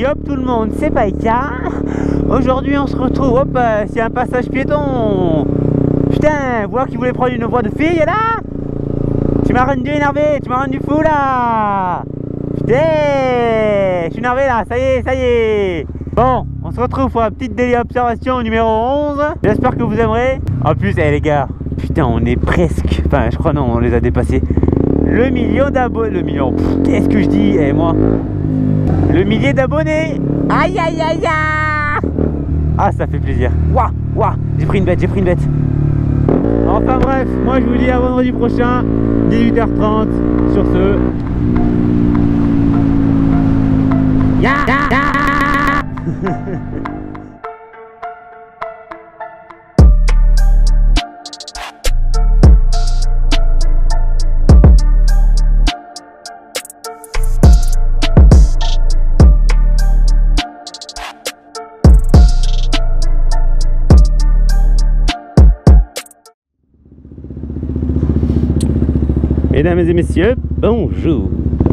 hop tout le monde, c'est Païka. Aujourd'hui on se retrouve, hop, c'est un passage piéton. Putain, vois qui voulait prendre une voie de fille là. Tu m'as rendu énervé, tu m'as rendu fou là. Putain, je suis énervé là, ça y est, ça y est. Bon, on se retrouve pour la petite observation numéro 11. J'espère que vous aimerez. En plus, les gars, putain, on est presque, enfin je crois non, on les a dépassés. Le million d'abonnés, le million, qu'est-ce que je dis, moi le millier d'abonnés. Aïe aïe aïe aïe. Ah, ça fait plaisir. Waouh, waouh, j'ai pris une bête, j'ai pris une bête. Enfin bref, moi je vous dis à vendredi prochain, 18h30, sur ce. Ya, ya, ya. Mesdames et messieurs, bonjour.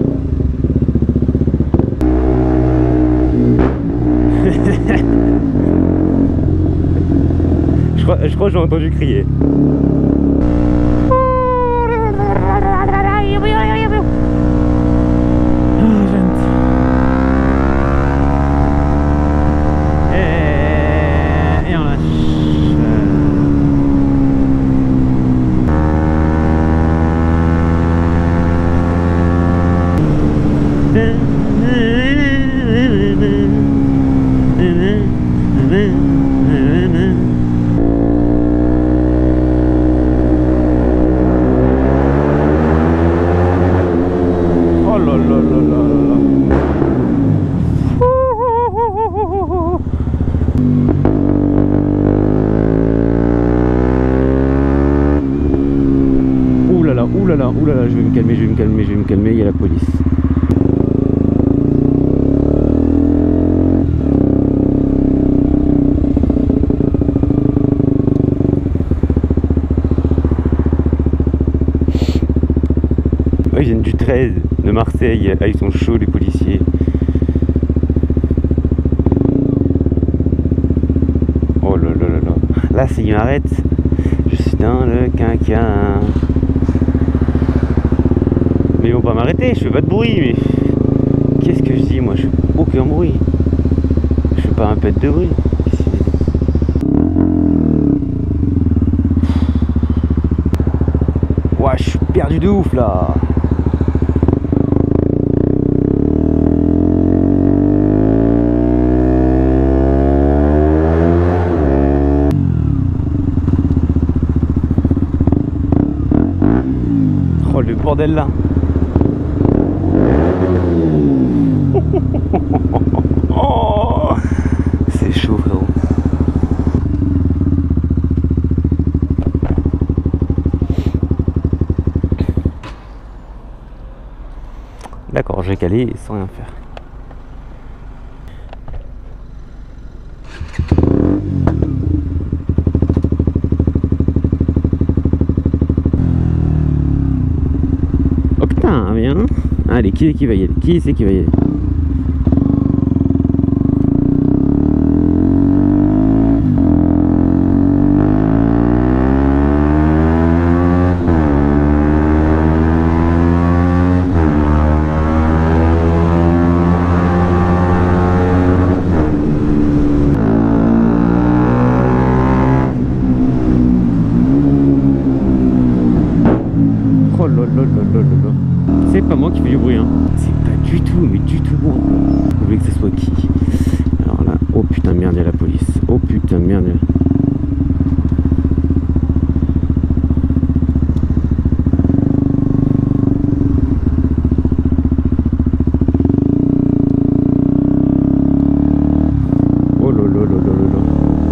je crois que j'ai entendu crier. Et on lâche. Oh là là là là là. Ouh là là, ouh là là, ouh là là, je vais me calmer, je vais me calmer, je vais me calmer, il y a la police. Ils viennent du 13 de Marseille, ils sont chauds les policiers. Oh là là là là. Là s'il m'arrête, je suis dans le quinquin. Mais ils vont pas m'arrêter, je fais pas de bruit, mais qu'est-ce que je dis moi, je fais aucun bruit. Je fais pas un pet de bruit. Ouah, je suis perdu de ouf là. Oh le bordel là. Oh, c'est chaud frérot. D'accord, j'ai calé sans rien faire. Oh putain, bien. Allez, qui est qui va y aller? Qui c'est qui va y aller? Oh là là là là là. C'est pas moi qui fais du bruit, hein. C'est pas du tout, mais du tout moi. Vous voulez que ce soit qui? Alors là, oh putain de merde, il y a la police. Oh putain de merde. Oh là là là là là là.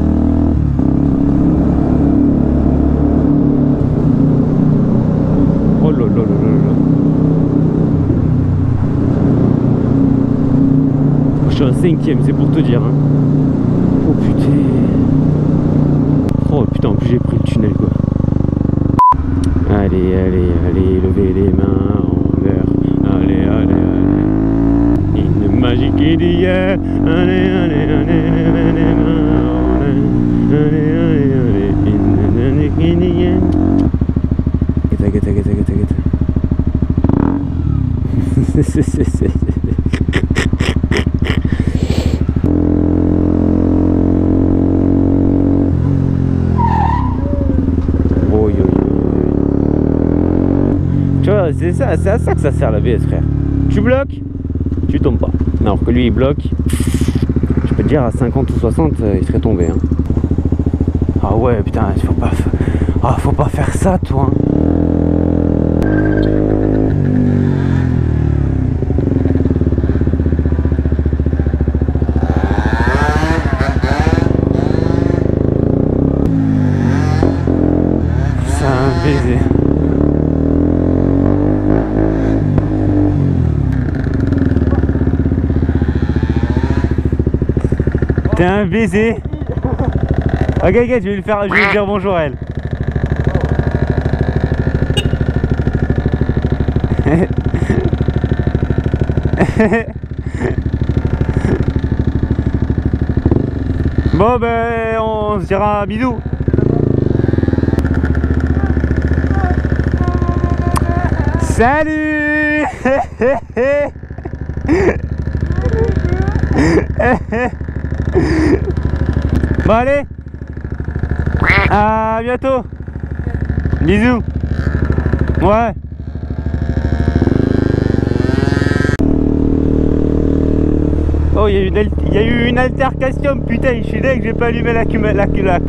Oh là là là là là. Je suis un 5ème, c'est pour te dire, hein. Oh putain. Oh putain, en plus j'ai pris le tunnel quoi. Allez, allez, allez, levez les mains en l'air. Allez, allez, allez. Une magique idée Tu vois, c'est à ça que ça sert l'ABS, frère. Tu bloques, tu tombes pas. Alors que lui, il bloque. Je peux te dire, à 50 ou 60, il serait tombé. Hein. Ah ouais, putain, faut pas faire ça, toi. C'est un baiser. T'es un baiser. Ok, je vais lui dire bonjour à elle. Bon ben on se dira bisous. Salut. Bon allez, à bientôt. Bisous. Ouais. Oh, il y a eu une altercation, putain, je suis deg, j'ai pas allumé la caméra.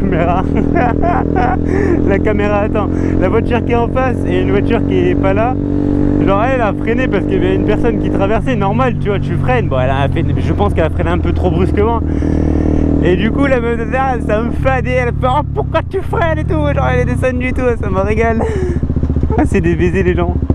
La caméra, attends. La voiture qui est en face et une voiture qui est pas là. Genre elle a freiné parce qu'il y avait une personne qui traversait, normal, tu vois, tu freines. Bon, je pense qu'elle a freiné un peu trop brusquement. Et du coup, la meuf de là, ça me fadait, elle fait oh, pourquoi tu freines et tout. Genre elle est descendue et tout, ça me régale. C'est des baisers les gens.